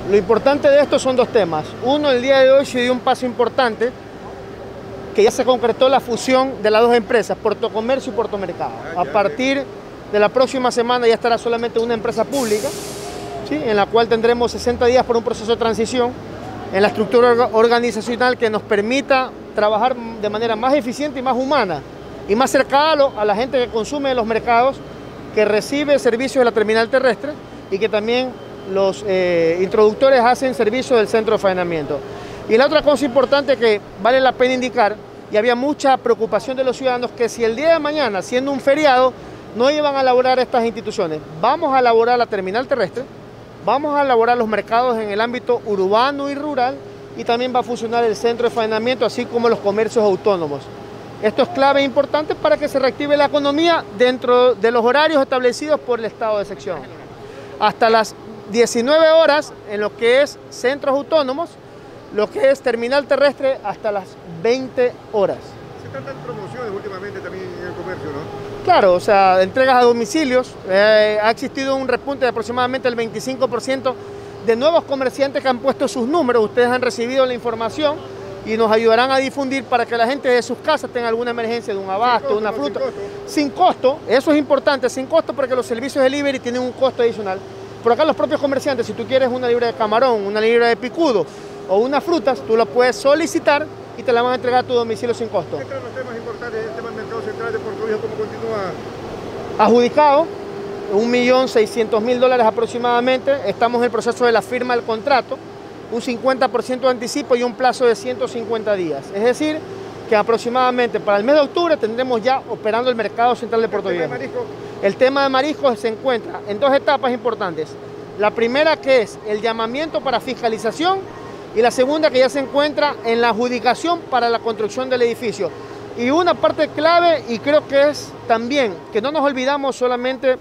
Lo importante de esto son dos temas. Uno, el día de hoy se dio un paso importante, que ya se concretó la fusión de las dos empresas, Puerto Comercio y Puerto Mercado. A partir de la próxima semana ya estará solamente una empresa pública, ¿sí?, en la cual tendremos 60 días por un proceso de transición en la estructura organizacional que nos permita trabajar de manera más eficiente y más humana y más cercana a la gente que consume en los mercados, que recibe servicios de la terminal terrestre y que también los introductores hacen servicio del centro de faenamiento. Y la otra cosa importante que vale la pena indicar, y había mucha preocupación de los ciudadanos, que si el día de mañana, siendo un feriado, no iban a elaborar estas instituciones, vamos a elaborar la terminal terrestre, vamos a elaborar los mercados en el ámbito urbano y rural, y también va a funcionar el centro de faenamiento, así como los comercios autónomos. Esto es clave e importante para que se reactive la economía dentro de los horarios establecidos por el estado de excepción. Hasta las 19 horas en lo que es centros autónomos, lo que es terminal terrestre hasta las 20 horas. Se están dando promociones últimamente también en el comercio, ¿no? Claro, o sea, entregas a domicilios, ha existido un repunte de aproximadamente el 25% de nuevos comerciantes que han puesto sus números. Ustedes han recibido la información y nos ayudarán a difundir para que la gente de sus casas tenga alguna emergencia de un abasto, de una fruta. Sin costo, eso es importante, sin costo, porque los servicios de delivery tienen un costo adicional. Por acá los propios comerciantes, si tú quieres una libra de camarón, una libra de picudo o unas frutas, tú la puedes solicitar y te la van a entregar a tu domicilio sin costo. Entre los temas importantes, el tema del mercado central de Puerto Viejo, ¿cómo continúa? Adjudicado, $1.600.000 aproximadamente. Estamos en el proceso de la firma del contrato, un 50% de anticipo y un plazo de 150 días. Es decir, que aproximadamente para el mes de octubre tendremos ya operando el mercado central de Puerto Viejo. El tema de mariscos se encuentra en dos etapas importantes. La primera, que es el llamamiento para fiscalización, y la segunda, que ya se encuentra en la adjudicación para la construcción del edificio. Y una parte clave, y creo que es también que no nos olvidamos solamente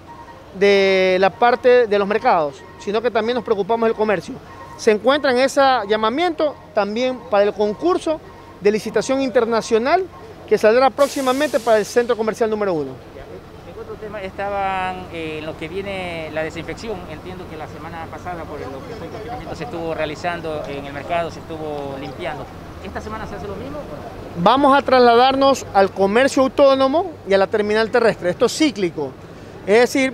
de la parte de los mercados, sino que también nos preocupamos del comercio. Se encuentra en ese llamamiento también para el concurso de licitación internacional que saldrá próximamente para el centro comercial número 1. En otro tema estaban en lo que viene la desinfección. Entiendo que la semana pasada, por lo que estoy confinamiento, se estuvo realizando en el mercado, se estuvo limpiando. ¿Esta semana se hace lo mismo? Vamos a trasladarnos al comercio autónomo y a la terminal terrestre. Esto es cíclico. Es decir,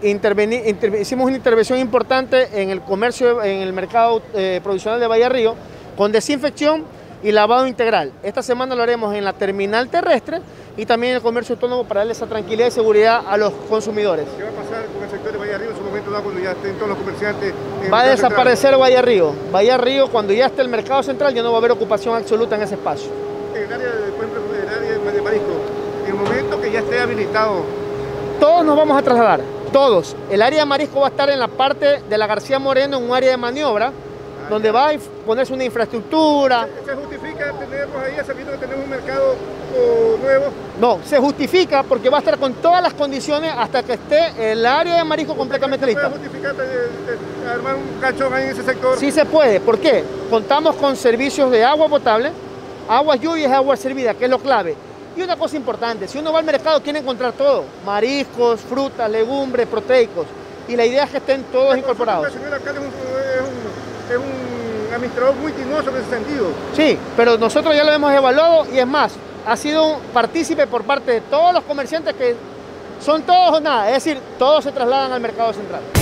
hicimos una intervención importante en el comercio, en el mercado provisional de Bahía Río, con desinfección y lavado integral. Esta semana lo haremos en la terminal terrestre y también en el comercio autónomo para darle esa tranquilidad y seguridad a los consumidores. ¿Qué va a pasar con el sector de Bahía Río en su momento dado, cuando ya estén todos los comerciantes? Va a desaparecer Bahía Río. Bahía Río, cuando ya esté el mercado central, ya no va a haber ocupación absoluta en ese espacio. En el área de marisco, en el momento que ya esté habilitado. Todos nos vamos a trasladar, todos. El área de marisco va a estar en la parte de la García Moreno, en un área de maniobra, donde va a ponerse una infraestructura. ¿Se justifica tenerlos ahí sabiendo que tenemos un mercado nuevo? No, se justifica porque va a estar con todas las condiciones hasta que esté el área de marisco completamente lista. ¿Se puede justificar armar un cachón ahí en ese sector? Sí se puede. ¿Por qué? Contamos con servicios de agua potable, agua lluvia y agua servida, que es lo clave. Y una cosa importante, si uno va al mercado quiere encontrar todo, mariscos, frutas, legumbres, proteicos, y la idea es que estén todos incorporados. El señor alcalde es un administrador muy tinoso en ese sentido. Sí, pero nosotros ya lo hemos evaluado y es más, ha sido un partícipe por parte de todos los comerciantes que son todos o nada, es decir, todos se trasladan al mercado central.